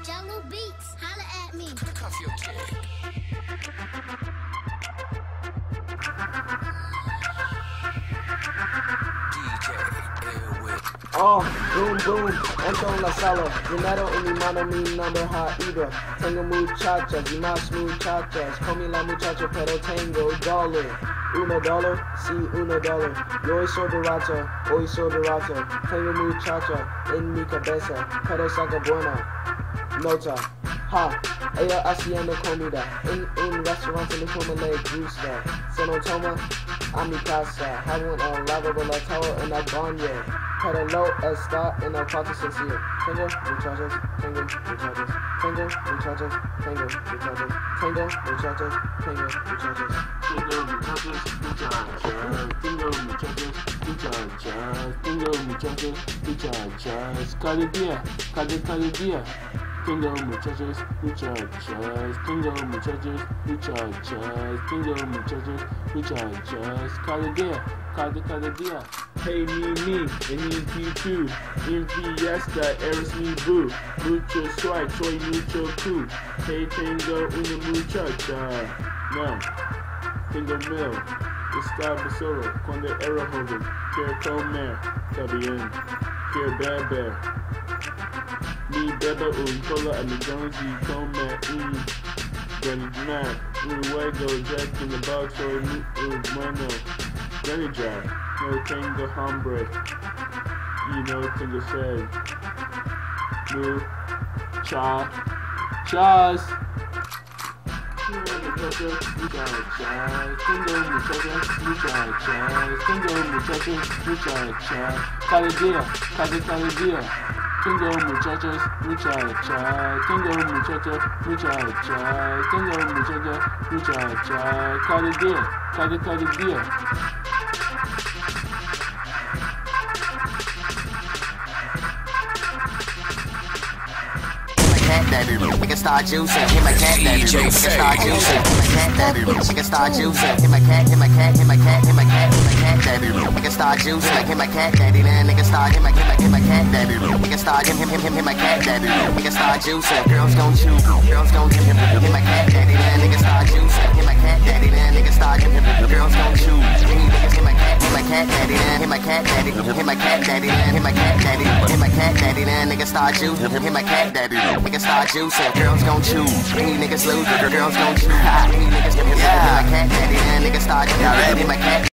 Jungle Beats, holla at me. Cuff your kid. Oh, boom, boom, entro en la sala. Dinero en mi mano, mi nombre Haida. Tengo muchachas y más muchachas. Comí la muchacha, pero tengo $1. $1, sí, $1. Yo soy barato, hoy soy barato. Tengo muchacha en mi cabeza, pero saca buena nota. Ha, ella haciendo comida. En un restaurante no como le gusta. Se no toma a mi casa. Jabón al lado de la tabla en el baño. Pero no está en el cuarto sencillo. Tengo muchachos, tengo muchachos, tengo muchachos, tengo muchachos, tengo muchachos, tengo muchachos. Tengo muchachos, muchachas, tengo muchachos, muchachas, tengo muchachos, muchachas. Cada día. Tengo muchachos, muchachas, tengo muchachos, muchachas, tengo muchachos, muchachas. Cada día. Hey, me, and you too. En fiesta, eres mi boo. Mucho swag, soy mucho cool. Hey, tengo una muchacha. No, tengo mil. Estaba solo cuando era joven. Quiero comer, está bien. Quiero beber. Mi bebe un cola a mi Jones y come Granny Mac, luego Jack in the box, soy bueno. Granny Jack, no tengo hambre y no tengo sed. Muchachas. Tengo muchachos, muchachas. Cada día. Tengo muchachos, muchachas, tengo muchachos, muchachas, tengo muchachos, muchachas, cada día. We can start juicing, hit my cat daddy. We can start juicing, hit my cat daddy. We can start juicing, hit my cat daddy. We can start juicing, like hit my cat daddy. Then nigga start hit my cat daddy. We can start hit my cat daddy. We can start juicing, girls gon' chew, girls gon' hit my cat daddy. Then nigga start juicing, hit my cat daddy. Then nigga start girls gon' chew. Niggas hit my cat daddy. Then hit my cat daddy. Hit my cat daddy. Then hit my cat daddy. Hit my cat daddy. Then nigga start juicing, hit my cat daddy. Nigga start juicing, girls gon' chew. Any niggas lose, girls gon' chew. Any niggas hit my cat daddy. Then nigga start hit my cat.